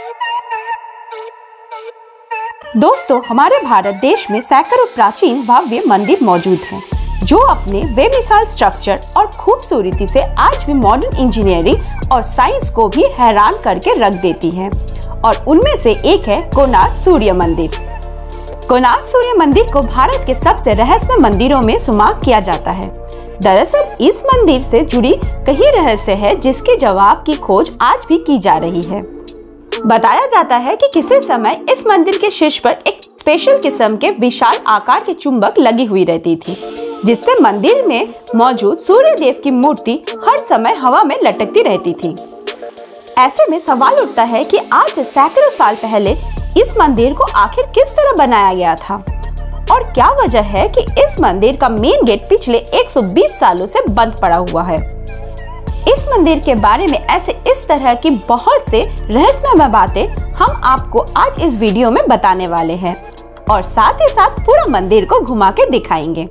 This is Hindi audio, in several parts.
दोस्तों, हमारे भारत देश में सैकड़ों प्राचीन भव्य मंदिर मौजूद हैं, जो अपने बेमिसाल स्ट्रक्चर और खूबसूरती से आज भी मॉडर्न इंजीनियरिंग और साइंस को भी हैरान करके रख देती हैं। और उनमें से एक है कोणार्क सूर्य मंदिर। कोणार्क सूर्य मंदिर को भारत के सबसे रहस्यमय मंदिरों में शुमार किया जाता है। दरअसल इस मंदिर से जुड़ी कई रहस्य है, जिसके जवाब की खोज आज भी की जा रही है। बताया जाता है कि किसी समय इस मंदिर के शीर्ष पर एक स्पेशल किस्म के विशाल आकार की चुंबक लगी हुई रहती थी, जिससे मंदिर में मौजूद सूर्य देव की मूर्ति हर समय हवा में लटकती रहती थी। ऐसे में सवाल उठता है कि आज से सैकड़ों साल पहले इस मंदिर को आखिर किस तरह बनाया गया था, और क्या वजह है कि इस मंदिर का मेन गेट पिछले 120 सालों से बंद पड़ा हुआ है। इस मंदिर के बारे में ऐसे इस तरह की बहुत से रहस्यमय बातें हम आपको आज इस वीडियो में बताने वाले हैं, और साथ ही साथ पूरा मंदिर को घुमा के दिखाएंगे।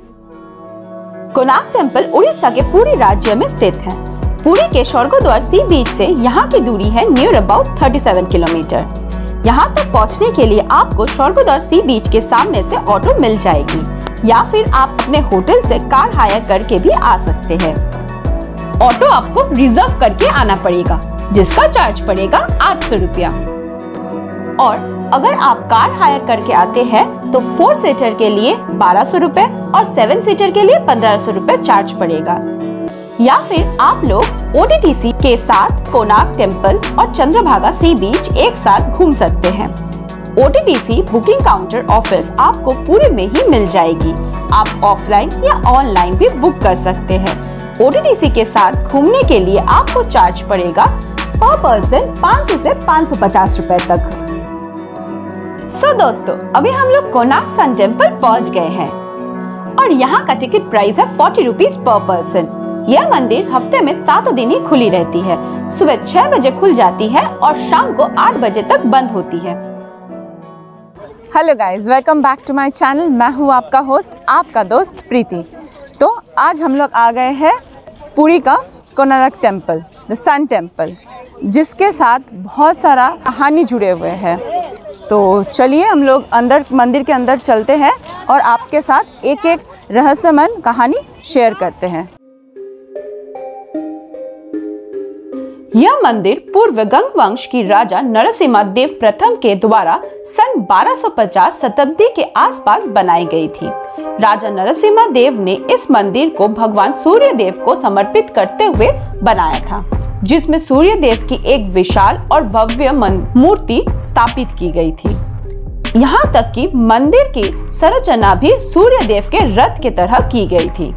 कोणार्क टेम्पल उड़ीसा के पुरी राज्य में स्थित है। पुरी के स्वर्गद्वार सी बीच से यहाँ की दूरी है नियर अबाउट 37 किलोमीटर। यहाँ तक पहुँचने के लिए आपको स्वर्गद्वार सी बीच के सामने से ऑटो मिल जाएगी, या फिर आप अपने होटल से कार हायर करके भी आ सकते हैं। ऑटो आपको रिजर्व करके आना पड़ेगा, जिसका चार्ज पड़ेगा 800 रुपया। और अगर आप कार हायर करके आते हैं तो 4 सीटर के लिए 1200 रुपए और 7 सीटर के लिए 1500 रुपए चार्ज पड़ेगा। या फिर आप लोग ओटीटीसी के साथ कोणार्क टेम्पल और चंद्रभागा सी बीच एक साथ घूम सकते हैं। ओटीटीसी बुकिंग काउंटर ऑफिस आपको पूरे में ही मिल जाएगी। आप ऑफलाइन या ऑनलाइन भी बुक कर सकते हैं। ओटीटीसी के साथ घूमने के लिए आपको चार्ज पड़ेगा पर पर्सन 500 से 550 रुपए तक। दोस्तों, अभी हम लोग कोणार्क सन टेम्पल पहुंच गए हैं, और यहाँ का टिकट प्राइस है 40 रुपीज पर पर्सन। यह मंदिर हफ्ते में 7 दिन ही खुली रहती है। सुबह 6 बजे खुल जाती है और शाम को 8 बजे तक बंद होती है। Hello guys, welcome back to my channel. मैं हूँ आपका होस्ट, आपका दोस्त प्रीति। तो आज हम लोग आ गए हैं पुरी का Konark temple, the sun temple, जिसके साथ बहुत सारा कहानी जुड़े हुए हैं। तो चलिए हम लोग अंदर मंदिर के अंदर चलते हैं और आपके साथ एक एक रहस्यमय कहानी शेयर करते हैं। यह मंदिर पूर्व गंग वंश की राजा नरसिम्हा देव प्रथम के द्वारा सन 1250 शताब्दी के आसपास बनाई गई थी। राजा नरसिम्हा देव ने इस मंदिर को भगवान सूर्य देव को समर्पित करते हुए बनाया था, जिसमें सूर्य देव की एक विशाल और भव्य मूर्ति स्थापित की गई थी। यहाँ तक कि मंदिर की संरचना भी सूर्य देव के रथ की तरह की गई थी।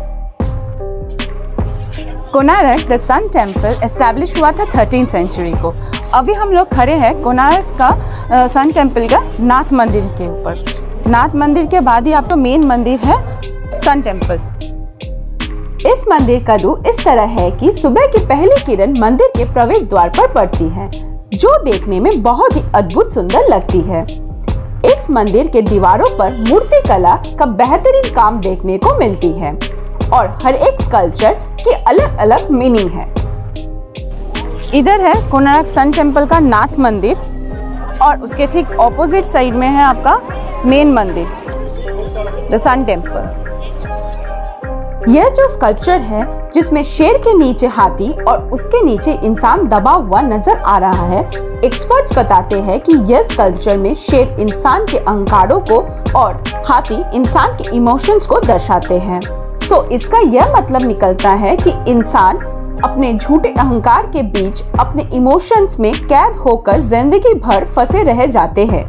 Konark the sun temple establish हुआ था 13th सेंचुरी को। अभी हम लोग खड़े हैं कोणार्क का सन टेम्पल का नाथ मंदिर के ऊपर। नाथ मंदिर के बाद ही आपका मेन मंदिर है सन टेम्पल। इस मंदिर का रूप इस तरह है कि सुबह की पहली किरण मंदिर के प्रवेश द्वार पर पड़ती है, जो देखने में बहुत ही अद्भुत सुंदर लगती है। इस मंदिर के दीवारों पर मूर्ति कला का बेहतरीन काम देखने को मिलती है, और हर एक स्कल्पचर की अलग अलग मीनिंग है। इधर है कोणार्क सन टेम्पल का नाथ मंदिर, और उसके ठीक ऑपोजिट साइड में है आपका मेन मंदिर द सन टेम्पल। यह जो स्कल्पचर है, जिसमें शेर के नीचे हाथी और उसके नीचे इंसान दबा हुआ नजर आ रहा है, एक्सपर्ट्स बताते हैं कि यह स्कल्पचर में शेर इंसान के अहंकारों को और हाथी इंसान के इमोशंस को दर्शाते हैं। इसका यह मतलब निकलता है कि इंसान अपने झूठे अहंकार के बीच अपने इमोशंस में कैद होकर जिंदगी भर फंसे रह जाते हैं।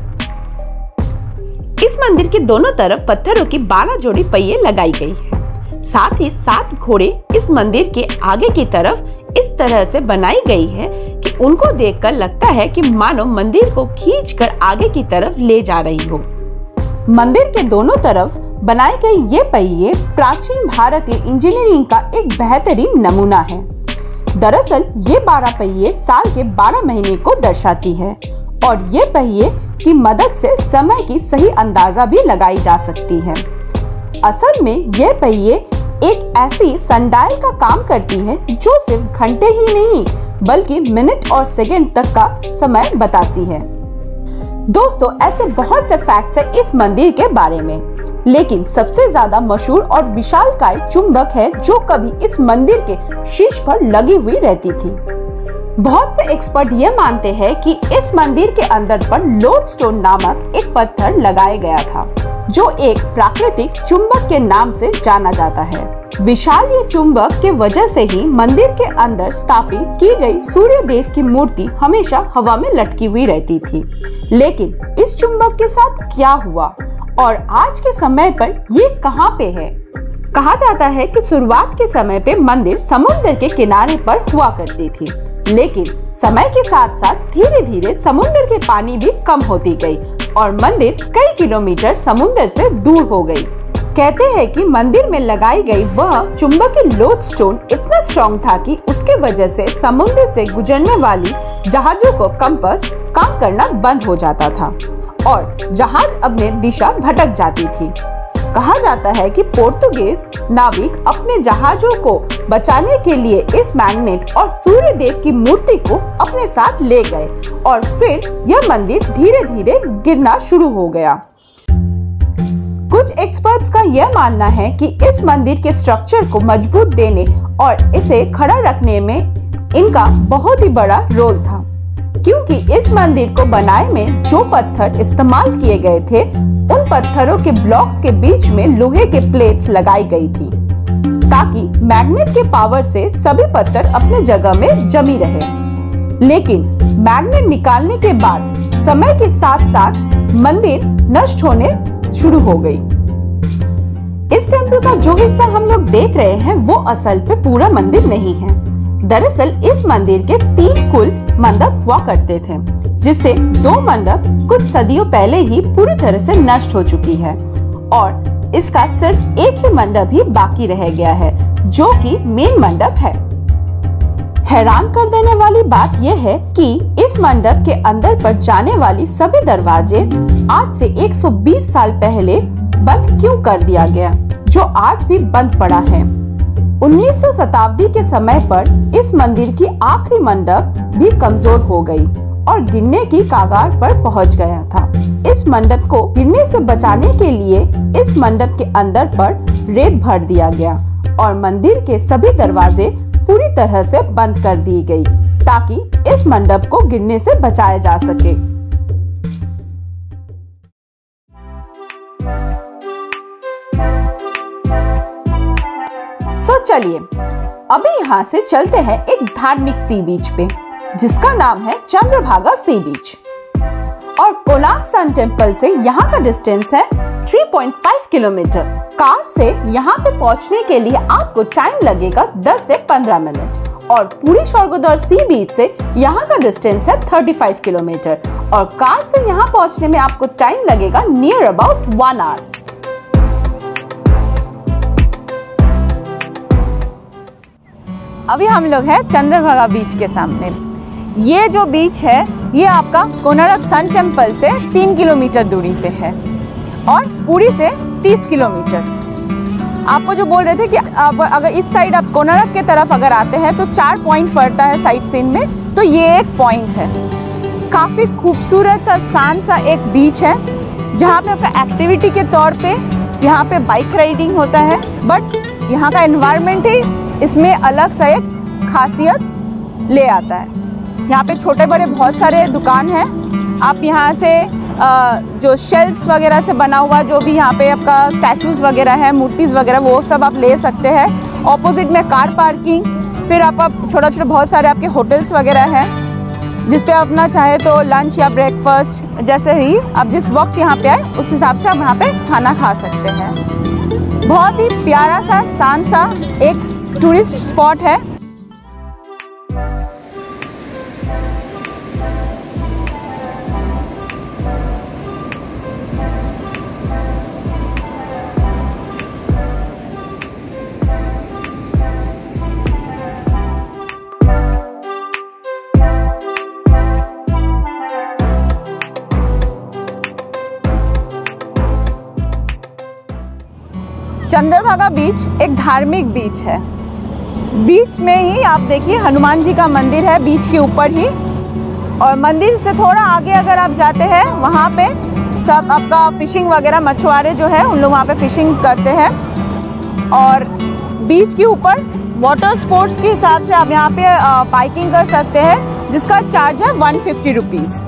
इस मंदिर के दोनों तरफ पत्थरों की 12 जोड़ी पहिए लगाई गई है। साथ ही 7 घोड़े इस मंदिर के आगे की तरफ इस तरह से बनाई गई है कि उनको देखकर लगता है कि मानो मंदिर को खींचकर आगे की तरफ ले जा रही हो। मंदिर के दोनों तरफ बनाए गए ये पहिए प्राचीन भारतीय इंजीनियरिंग का एक बेहतरीन नमूना है। दरअसल ये 12 पहिए साल के 12 महीने को दर्शाती है, और ये पहिए की मदद से समय की सही अंदाजा भी लगाई जा सकती है। असल में ये पहिए एक ऐसी सनडायल का काम करती है जो सिर्फ घंटे ही नहीं बल्कि मिनट और सेकंड तक का समय बताती है। दोस्तों, ऐसे बहुत से फैक्ट्स हैं इस मंदिर के बारे में, लेकिन सबसे ज्यादा मशहूर और विशालकाय चुंबक है जो कभी इस मंदिर के शीर्ष पर लगी हुई रहती थी। बहुत से एक्सपर्ट ये मानते हैं कि इस मंदिर के अंदर पर लोडस्टोन नामक एक पत्थर लगाया गया था, जो एक प्राकृतिक चुंबक के नाम से जाना जाता है। विशाल ये चुंबक के वजह से ही मंदिर के अंदर स्थापित की गई सूर्य देव की मूर्ति हमेशा हवा में लटकी हुई रहती थी। लेकिन इस चुंबक के साथ क्या हुआ और आज के समय पर ये कहाँ पे है? कहा जाता है कि शुरुआत के समय पे मंदिर समुद्र के किनारे पर हुआ करती थी, लेकिन समय के साथ साथ धीरे धीरे समुद्र के पानी भी कम होती गई और मंदिर कई किलोमीटर समुद्र से दूर हो गई। कहते हैं कि मंदिर में लगाई गई वह चुंबकीय लोडस्टोन इतना स्ट्रॉन्ग था कि उसके वजह से समुद्र से गुजरने वाली जहाजों को कंपास काम करना बंद हो जाता था और जहाज अपने दिशा भटक जाती थी। कहा जाता है कि पुर्तगालीज नाविक अपने जहाजों को बचाने के लिए इस मैग्नेट और सूर्य देव की मूर्ति को अपने साथ ले गए और फिर यह मंदिर धीरे धीरे गिरना शुरू हो गया। कुछ एक्सपर्ट्स का यह मानना है कि इस मंदिर के स्ट्रक्चर को मजबूत देने और इसे खड़ा रखने में इनका बहुत ही बड़ा रोल था, क्योंकि इस मंदिर को बनाने में जो पत्थर इस्तेमाल किए गए थे उन पत्थरों के ब्लॉक्स के बीच में लोहे के प्लेट्स लगाई गई थी ताकि मैग्नेट के पावर से सभी पत्थर अपने जगह में जमी रहे। लेकिन मैग्नेट निकालने के बाद समय के साथ साथ मंदिर नष्ट होने शुरू हो गई। इस टेम्पल का जो हिस्सा हम लोग देख रहे हैं वो असल पे पूरा मंदिर नहीं है। दरअसल इस मंदिर के 3 कुल मंडप हुआ करते थे, जिससे 2 मंडप कुछ सदियों पहले ही पूरी तरह से नष्ट हो चुकी है और इसका सिर्फ एक ही मंडप ही बाकी रह गया है, जो कि मेन मंडप है। हैरान कर देने वाली बात यह है कि इस मंडप के अंदर पर जाने वाली सभी दरवाजे आज से 120 साल पहले बंद क्यों कर दिया गया, जो आज भी बंद पड़ा है। 19वीं शताब्दी के समय पर इस मंदिर की आखिरी मंडप भी कमजोर हो गई और गिरने की कगार पर पहुंच गया था। इस मंडप को गिरने से बचाने के लिए इस मंडप के अंदर पर रेत भर दिया गया और मंदिर के सभी दरवाजे पूरी तरह से बंद कर दी गई ताकि इस मंडप को गिरने से बचाया जा सके। चलिए अभी यहाँ से चलते हैं एक धार्मिक सी बीच पे, जिसका नाम है चंद्रभागा सी बीच। और कोणार्क सन टेम्पल से यहाँ का डिस्टेंस है 3.5 किलोमीटर। कार से यहाँ पे पहुँचने के लिए आपको टाइम लगेगा 10 से 15 मिनट और पूरी स्वर्गद्वार सी बीच से यहाँ का डिस्टेंस है 35 किलोमीटर और कार से यहाँ पहुँचने में आपको टाइम लगेगा नियर अबाउट 1 आवर। अभी हम लोग हैं चंद्रभागा बीच के सामने। ये जो बीच है ये आपका कोणार्क सन टेम्पल से 3 किलोमीटर दूरी पे है और पुरी से 30 किलोमीटर। आपको जो बोल रहे थे कि अगर इस साइड आप कोणार्क के तरफ अगर आते हैं तो 4 पॉइंट पड़ता है साइट सीन में, तो ये एक पॉइंट है। काफ़ी खूबसूरत सा शांत सा एक बीच है जहाँ पे अपना एक्टिविटी के तौर पे यहाँ पे बाइक राइडिंग होता है, बट यहाँ का एनवायरनमेंट ही इसमें अलग सा एक खासियत ले आता है। यहाँ पे छोटे बड़े बहुत सारे दुकान हैं। आप यहाँ से जो शेल्स वगैरह से बना हुआ जो भी यहाँ पे आपका स्टैचूज वगैरह है, मूर्तिज वगैरह, वो सब आप ले सकते हैं। ऑपोजिट में कार पार्किंग, फिर आप छोटा छोटा बहुत सारे आपके होटल्स वगैरह हैं जिस पे आप अपना चाहे तो लंच या ब्रेकफास्ट जैसे ही आप जिस वक्त यहाँ पे आए उस हिसाब से आप यहाँ पे खाना खा सकते हैं। बहुत ही प्यारा सा शांत सा एक टूरिस्ट स्पॉट है। चंद्रभागा बीच एक धार्मिक बीच है। बीच में ही आप देखिए हनुमान जी का मंदिर है, बीच के ऊपर ही। और मंदिर से थोड़ा आगे अगर आप जाते हैं, वहाँ पे सब आपका फिशिंग वगैरह, मछुआरे जो है उन लोग वहाँ पे फिशिंग करते हैं। और बीच के ऊपर वाटर स्पोर्ट्स के हिसाब से आप यहाँ पे बाइकिंग कर सकते हैं, जिसका चार्ज है 150 रुपीज़।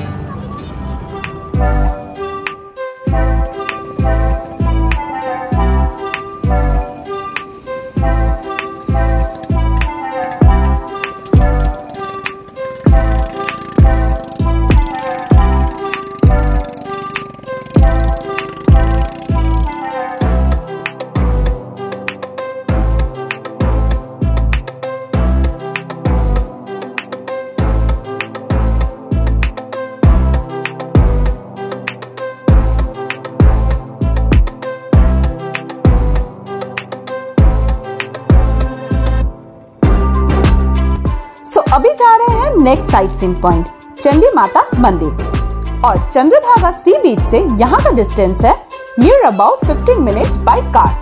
अभी जा रहे हैं next sightseeing point, Chandi Mata Mandir. और चंद्रभागा सी बीच से यहाँ का डिस्टेंस है near about 15 minutes by car.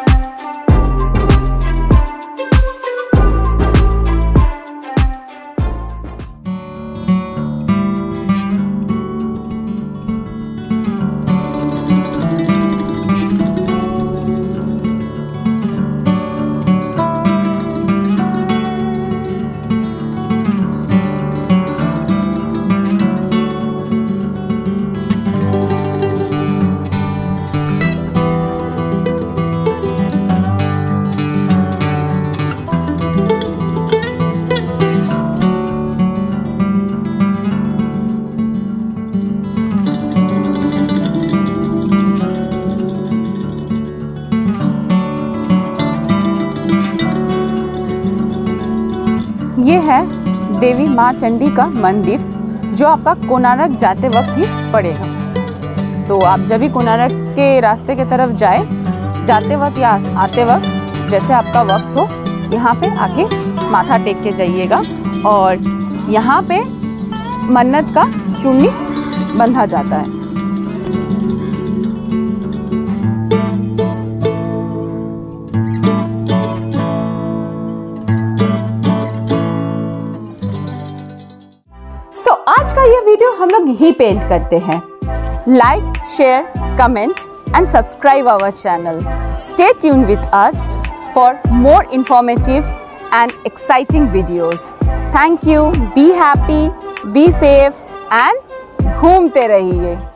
ये है देवी माँ चंडी का मंदिर, जो आपका कोणार्क जाते वक्त ही पड़ेगा। तो आप जब भी कोणार्क के रास्ते के तरफ जाते वक्त या आते वक्त, जैसे आपका वक्त हो, यहाँ पे आके माथा टेक के जाइएगा। और यहाँ पे मन्नत का चुन्नी बंधा जाता है। आज का ये वीडियो हम लोग यहीं पे एंड करते हैं। Like, share, comment and subscribe our channel. Stay tuned with us for more informative and exciting videos. Thank you. Be happy, be safe and घूमते रहिए।